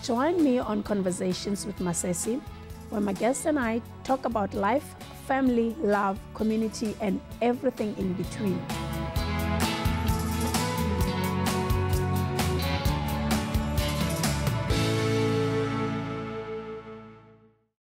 Join me on Conversations with Masesi, where my guests and I talk about life, family, love, community, and everything in between.